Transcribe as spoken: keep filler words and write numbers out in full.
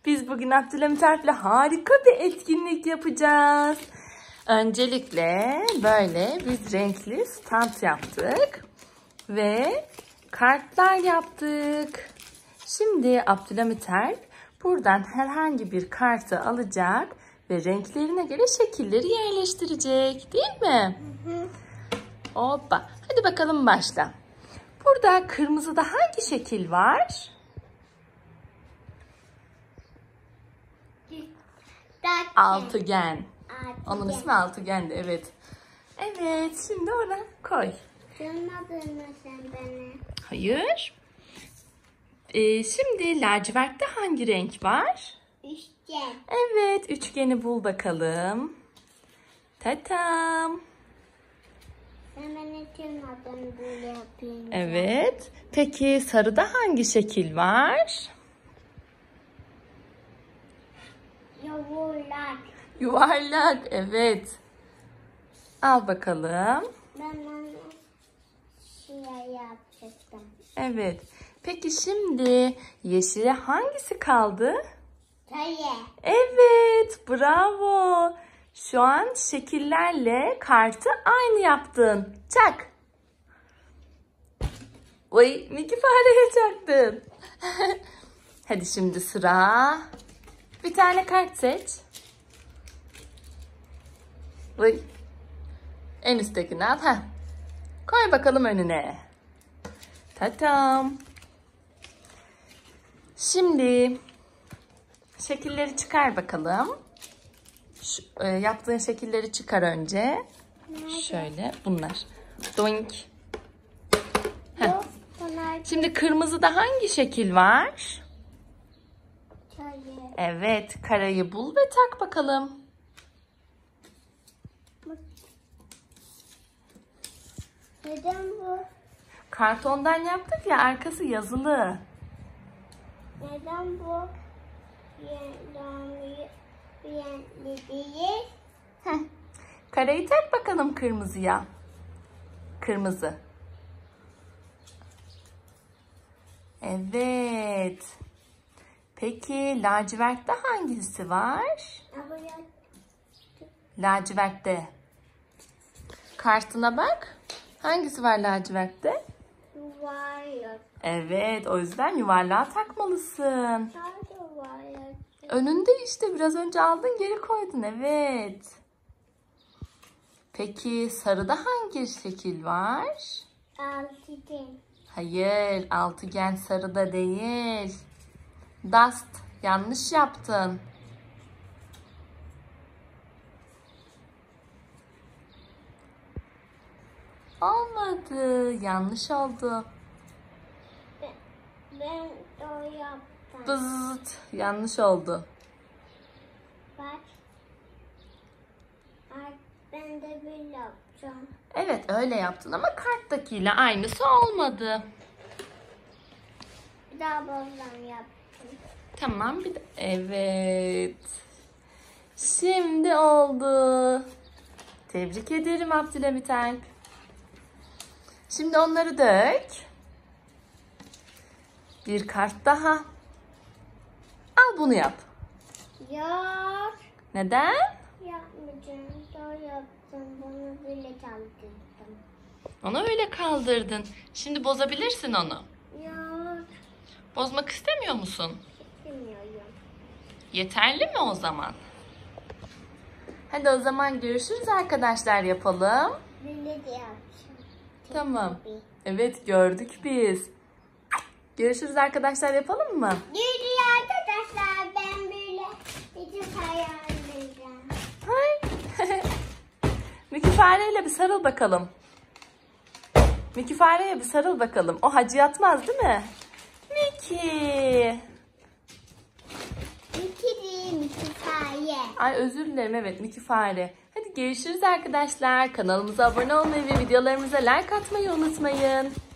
Biz bugün Abdülhamit Alp'le harika bir etkinlik yapacağız. Öncelikle böyle biz renkli stand yaptık. Ve kartlar yaptık. Şimdi Abdülhamit Alp buradan herhangi bir kartı alacak ve renklerine göre şekilleri yerleştirecek. Değil mi? Hı hı. Hoppa. Hadi bakalım başla. Burada kırmızıda hangi şekil var? Altıgen. Onun ismi altıgendi, evet. Evet, şimdi ona koy. Görmedin mi sen beni? Hayır. Ee, şimdi lacivertte hangi renk var? Üçgen. Evet, üçgeni bul bakalım. Tatam. Sen beni görmedin, böyle yapayım. Evet. Peki sarıda hangi şekil var? Yuvarlak. Yuvarlak, evet. Al bakalım. Ben onu şey yapacaktım. Evet. Peki şimdi yeşile hangisi kaldı? Sayı. Evet, bravo. Şu an şekillerle kartı aynı yaptın. Çak. Oy, Mickey fareye çaktın. Hadi şimdi sıra. Bir tane kart seç. Oy. En üsttekini al. Heh. Koy bakalım önüne. Tatam. Şimdi şekilleri çıkar bakalım. Şu, e, yaptığın şekilleri çıkar önce. Nerede? Şöyle bunlar. Doink. Heh. Bu, bunlar Şimdi kırmızıda hangi şekil var? sayı. Evet, karayı bul ve tak bakalım. Neden bu? Kartondan yaptık ya, arkası yazılı. Neden bu? Renkli renkli değil. Heh. Karayı tak bakalım kırmızıya. Kırmızı. Evet. Peki lacivertte hangisi var? Abone Lacivertte. Kartına bak. Hangisi var lacivertte? yuvarlak. Evet, o yüzden yuvarlığa takmalısın. Sadece yuvarlak. Önünde işte, biraz önce aldın geri koydun, evet. Peki sarıda hangi şekil var? Altıgen. Hayır, altıgen sarıda değil. Dust, yanlış yaptın. Olmadı, yanlış oldu. Ben, ben de yaptım. Bızıt, yanlış oldu. Bak. Ay, ben de bir yapacağım. Evet, öyle yaptın ama karttakiyle aynısı olmadı. Bir daha babam yaptım. Tamam, bir de evet. Şimdi oldu. Tebrik ederim Abdülhamit Alp. Şimdi onları dök. Bir kart daha. Al bunu yap. Yok. Neden? Yapmayacağım. Daha yaptım. Bunu böyle kaldırdım. Onu öyle kaldırdın. Şimdi bozabilirsin onu. Yok. Bozmak istemiyor musun? Bilmiyorum. Yeterli mi o zaman? Hadi o zaman görüşürüz arkadaşlar, yapalım. Böyle de yapacağım. Tamam. Evet, gördük biz. Görüşürüz arkadaşlar, yapalım mı? Yürü arkadaşlar, ben böyle bir hayallerim. Hay. Mickey fareyle bir sarıl bakalım. Mickey fareye bir sarıl bakalım. O hacı yatmaz değil mi? Mickey. İki değil, iki fare. Ay özür dilerim, evet Mickey fare. Hadi görüşürüz arkadaşlar. Kanalımıza abone olmayı ve videolarımıza like atmayı unutmayın.